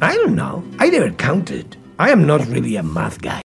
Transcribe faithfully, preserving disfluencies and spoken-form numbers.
I don't know. I never counted. I am not really a math guy.